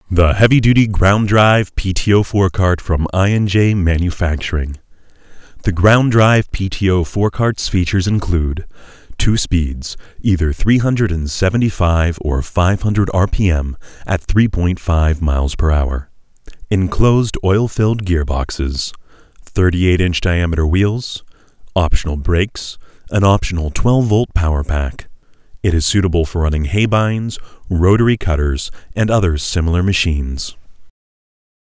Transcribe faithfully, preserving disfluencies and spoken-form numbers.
The heavy-duty ground drive P T O Forecart from I and J Manufacturing. The ground drive P T O Forecart's features include two speeds, either three hundred seventy-five or five hundred R P M at three point five miles per hour, enclosed oil-filled gearboxes, thirty-eight inch diameter wheels, optional brakes, an optional twelve volt power pack. It is suitable for running hay binds, rotary cutters, and other similar machines.